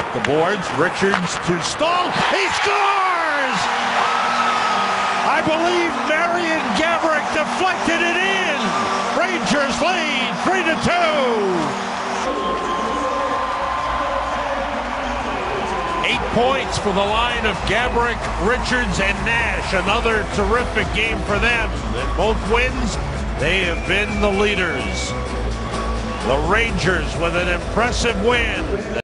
The boards, Richards to Stahl, he scores! I believe Marian Gaborik deflected it in. Rangers lead 3-2. 8 points for the line of Gaborik, Richards, and Nash. Another terrific game for them. In both wins, they have been the leaders. The Rangers with an impressive win.